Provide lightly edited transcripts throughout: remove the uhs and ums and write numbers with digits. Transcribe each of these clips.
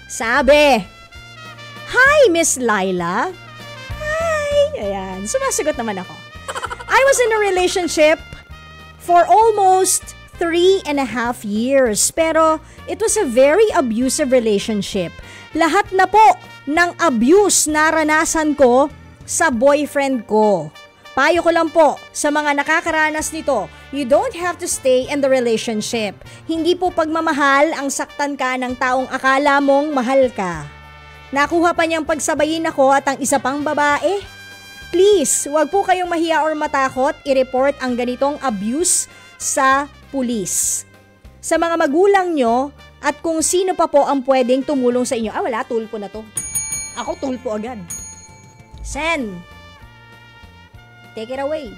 Sabi, "Hi, Miss Laila." Hi! Ayan, sumasagot naman ako. "I was in a relationship for almost 3.5 years. Pero it was a very abusive relationship. Lahat na po ng abuse naranasan ko sa boyfriend ko. Payo ko lang po sa mga nakakaranas nito, you don't have to stay in the relationship. Hindi po pagmamahal ang saktan ka ng taong akala mong mahal ka. Nakuha pa niyang pagsabayin ako at ang isa pang babae. Please, wag po kayong mahiya or matakot i-report ang ganitong abuse sa pulis. Sa mga magulang nyo at kung sino pa po ang pwedeng tumulong sa inyo." Wala, tulpo na to. Ako tulpo agad. Sen, take it away.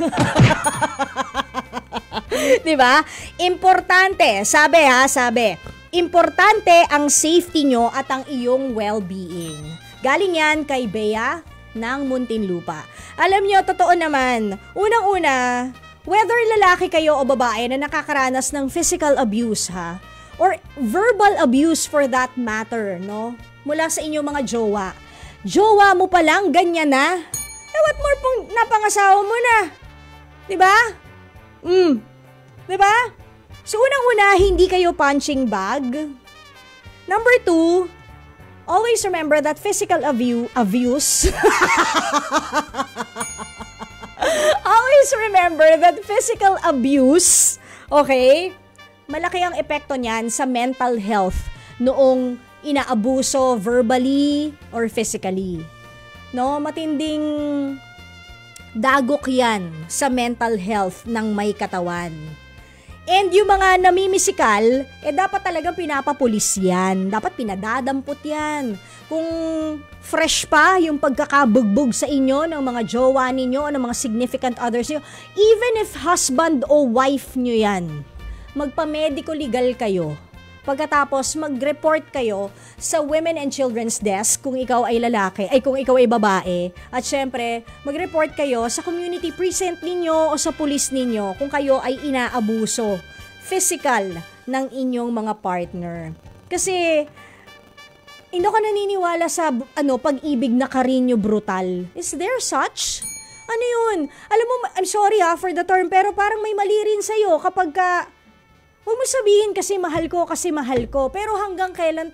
Diba? Importante, sabi, importante ang safety nyo at ang iyong well-being. Galing yan kay Bea ng Muntinlupa. Alam nyo, totoo naman, unang-una, whether lalaki kayo o babae na nakakaranas ng physical abuse or verbal abuse for that matter, no? Mula sa inyong mga jowa. Jowa mo pa lang, ganyan na. What more pong napangasawa mo na? Diba? Diba? So, unang-una, hindi kayo punching bag. Number 2, always remember that physical abuse always remember that physical abuse, okay, malaki ang epekto niyan sa mental health noong inaabuso verbally or physically. No, matinding dagok yan sa mental health ng may katawan. And yung mga namimisikal, dapat talagang pinapapulis yan. Dapat pinadadampot yan. Kung fresh pa yung pagkakabugbog sa inyo ng mga jowa ninyo o ng mga significant others nyo, even if husband o wife nyo yan, magpa-medico legal kayo. Pagkatapos, mag-report kayo sa Women and Children's Desk kung ikaw ay lalaki, kung ikaw ay babae. At syempre, mag-report kayo sa community precinct ninyo o sa police ninyo kung kayo ay inaabuso physical ng inyong mga partner. Kasi, hindi ako naniniwala sa pag-ibig na karinyo brutal. Is there such? Ano yun? Alam mo, I'm sorry for the term, pero parang may mali rin sa'yo kapag huwag mo sabihin kasi mahal ko. Pero hanggang kailan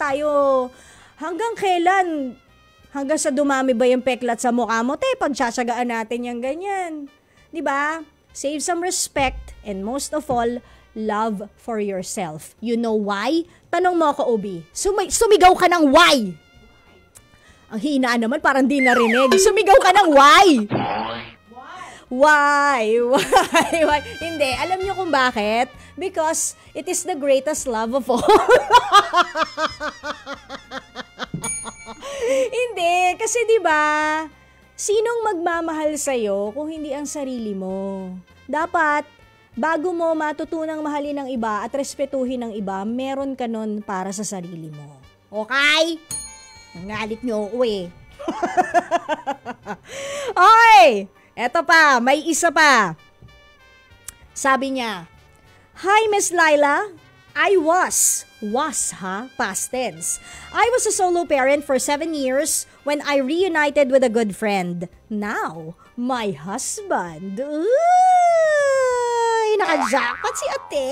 hanggang sa dumami ba yung peklat sa mukha mo? Pagtsatsagaan natin yung ganyan. Diba? Save some respect and most of all, love for yourself. You know why? Tanong mo ako, Obi. Sumigaw ka ng why? Ang hina naman, parang di narinig. Sumigaw ka ng why? Why? Hindi. Alam niyo kung bakit? Because it is the greatest love of all. Hindi. Kasi diba, sinong magmamahal sa'yo kung hindi ang sarili mo? Dapat, bago mo matutunang mahalin ng iba at respetuhin ng iba, meron ka nun para sa sarili mo. Okay? Nangalit niyo ako eh. Okay! Eto pa, may isa pa. Sabi niya, "Hi, Miss Laila. I was past tense. I was a solo parent for 7 years when I reunited with a good friend. Now, my husband." Uy, naka-jackpot si ate.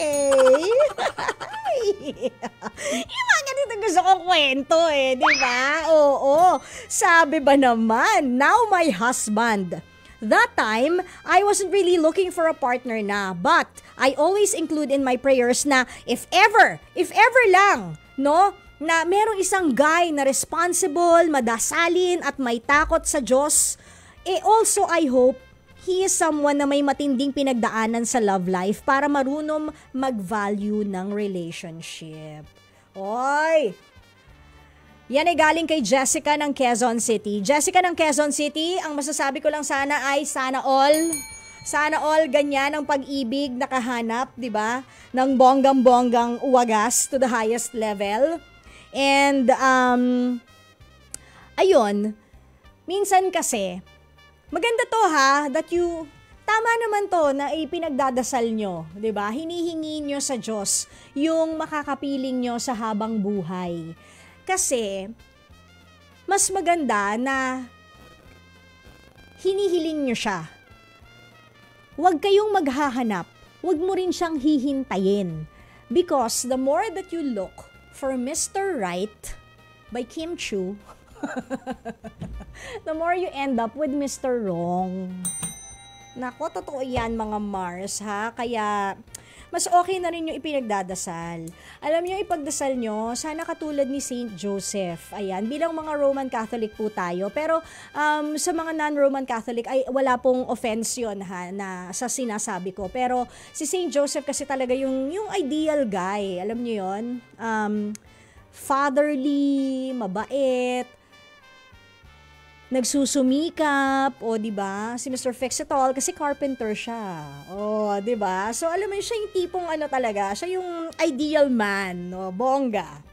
Yung mga ganito gusto kong kwento di ba? Oo. Sabi ba naman, now my husband. That time, I wasn't really looking for a partner na, but I always include in my prayers na if ever lang, no, na merong isang guy na responsible, madasalin at may takot sa Diyos, also I hope he is someone na may matinding pinagdaanan sa love life para marunong mag-value ng relationship. Oy! Yan ay galing kay Jessica ng Quezon City. Jessica ng Quezon City, ang masasabi ko lang sana ay sana all ganyan ang pag-ibig nakahanap, di ba? Ng bonggang-bonggang wagas to the highest level. And, ayun, minsan kasi, maganda to that tama naman to na ipinagdadasal nyo, di ba? Hinihingi nyo sa Diyos yung makakapiling nyo sa habang buhay. Kasi, mas maganda na hinihiling nyo siya. Huwag kayong maghahanap. Huwag mo rin siyang hihintayin. Because the more that you look for Mr. Right by Kim Chiu, the more you end up with Mr. Wrong. Nako, totoo yan mga Mars ha. Kaya, mas okay na rin yung ipinagdadasal. Alam nyo, ipagdasal nyo, sana katulad ni Saint Joseph. Ayan, bilang mga Roman Catholic po tayo. Pero sa mga non-Roman Catholic, ay wala pong offense yun ha, na sa sinasabi ko. Pero si Saint Joseph kasi talaga yung ideal guy. Alam nyo yun? Fatherly, mabait, nagsusumikap, o di ba? Si Mr. Fix-It-All kasi carpenter siya. O, di ba? So alam mo siya yung tipong ano talaga, siya yung ideal man, no, bongga.